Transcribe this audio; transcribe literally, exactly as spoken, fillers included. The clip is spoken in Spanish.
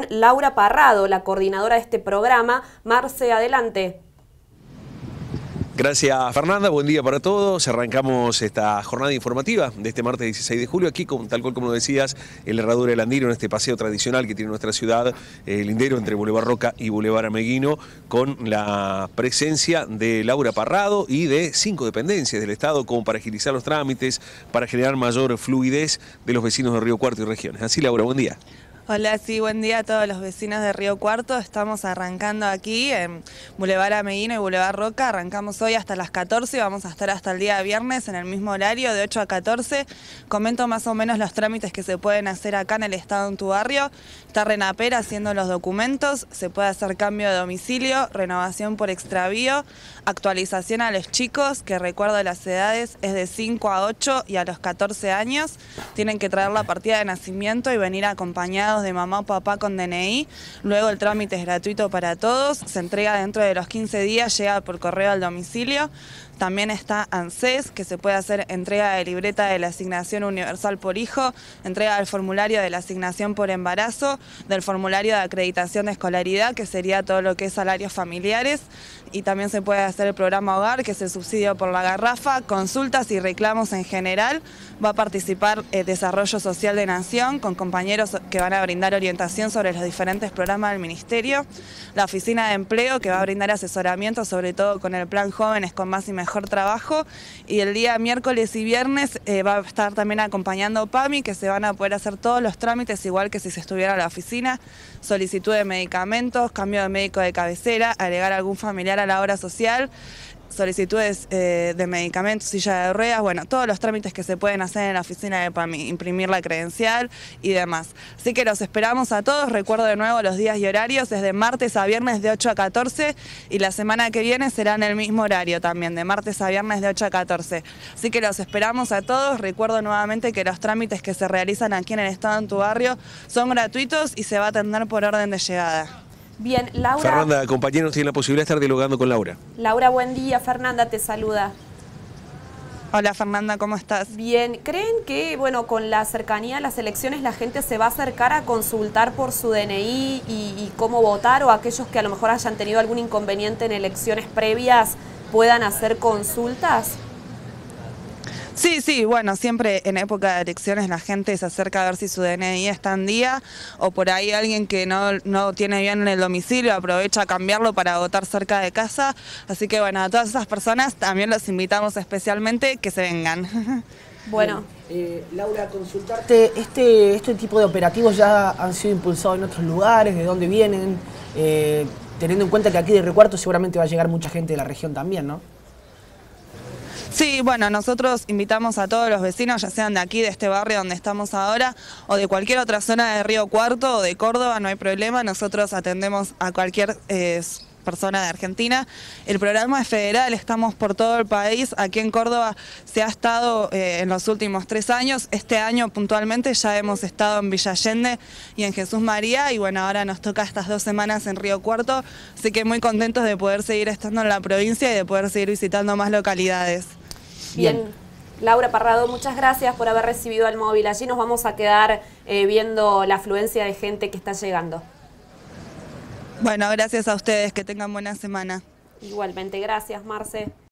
Laura Parrado, la coordinadora de este programa. Marce, adelante. Gracias, Fernanda, buen día para todos. Arrancamos esta jornada informativa de este martes dieciséis de julio, aquí con, tal cual como lo decías, el Herradura del Andino, en este paseo tradicional que tiene nuestra ciudad, el lindero entre Boulevard Roca y Boulevard Ameguino, con la presencia de Laura Parrado y de cinco dependencias del Estado, como para agilizar los trámites, para generar mayor fluidez de los vecinos de Río Cuarto y regiones. Así, Laura, buen día. Hola, sí, buen día a todos los vecinos de Río Cuarto. Estamos arrancando aquí en Boulevard Ameguino y Boulevard Roca. Arrancamos hoy hasta las catorce y vamos a estar hasta el día viernes en el mismo horario, de ocho a catorce. Comento más o menos los trámites que se pueden hacer acá en el Estado en tu barrio. Está Renaper haciendo los documentos, se puede hacer cambio de domicilio, renovación por extravío, actualización a los chicos, que recuerdo las edades es de cinco a ocho y a los catorce años. Tienen que traer la partida de nacimiento y venir acompañados de mamá o papá con D N I. Luego el trámite es gratuito para todos, se entrega dentro de los quince días, llega por correo al domicilio. También está ANSES, que se puede hacer entrega de libreta de la asignación universal por hijo, entrega del formulario de la asignación por embarazo, del formulario de acreditación de escolaridad, que sería todo lo que es salarios familiares, y también se puede hacer el programa Hogar, que es el subsidio por la garrafa, consultas y reclamos en general. Va a participar el Desarrollo Social de Nación, con compañeros que van a brindar orientación sobre los diferentes programas del Ministerio, la Oficina de Empleo, que va a brindar asesoramiento, sobre todo con el Plan Jóvenes con Más y Mejor Trabajo, y el día miércoles y viernes eh, va a estar también acompañando PAMI, que se van a poder hacer todos los trámites igual que si se estuviera en la oficina, solicitud de medicamentos, cambio de médico de cabecera, agregar algún familiar a la obra social, solicitudes eh, de medicamentos, silla de ruedas, bueno, todos los trámites que se pueden hacer en la oficina de PAMI, imprimir la credencial y demás. Así que los esperamos a todos, recuerdo de nuevo los días y horarios, desde martes a viernes de ocho a catorce y la semana que viene será en el mismo horario también, de martes a viernes de ocho a catorce. Así que los esperamos a todos, recuerdo nuevamente que los trámites que se realizan aquí en el Estado en tu barrio son gratuitos y se va a atender por orden de llegada. Bien, Laura. Fernanda, compañeros, tienen la posibilidad de estar dialogando con Laura. Laura, buen día. Fernanda te saluda. Hola Fernanda, ¿cómo estás? Bien, ¿creen que, bueno, con la cercanía a las elecciones la gente se va a acercar a consultar por su D N I y, y cómo votar, o aquellos que a lo mejor hayan tenido algún inconveniente en elecciones previas puedan hacer consultas? Sí, sí, bueno, siempre en época de elecciones la gente se acerca a ver si su D N I está en día, o por ahí alguien que no, no tiene bien el domicilio aprovecha a cambiarlo para votar cerca de casa. Así que bueno, a todas esas personas también los invitamos especialmente que se vengan. Bueno. Eh, Laura, consultarte, este, este tipo de operativos ya han sido impulsados en otros lugares, ¿de dónde vienen? Eh, teniendo en cuenta que aquí de Río Cuarto seguramente va a llegar mucha gente de la región también, ¿no? Sí, bueno, nosotros invitamos a todos los vecinos, ya sean de aquí, de este barrio donde estamos ahora, o de cualquier otra zona de Río Cuarto o de Córdoba, no hay problema, nosotros atendemos a cualquier eh, persona de Argentina. El programa es federal, estamos por todo el país, aquí en Córdoba se ha estado eh, en los últimos tres años, este año puntualmente ya hemos estado en Villa Allende y en Jesús María, y bueno, ahora nos toca estas dos semanas en Río Cuarto, así que muy contentos de poder seguir estando en la provincia y de poder seguir visitando más localidades. Bien. Bien, Laura Parrado, muchas gracias por haber recibido el móvil. Allí nos vamos a quedar eh, viendo la afluencia de gente que está llegando. Bueno, gracias a ustedes, que tengan buena semana. Igualmente, gracias, Marce.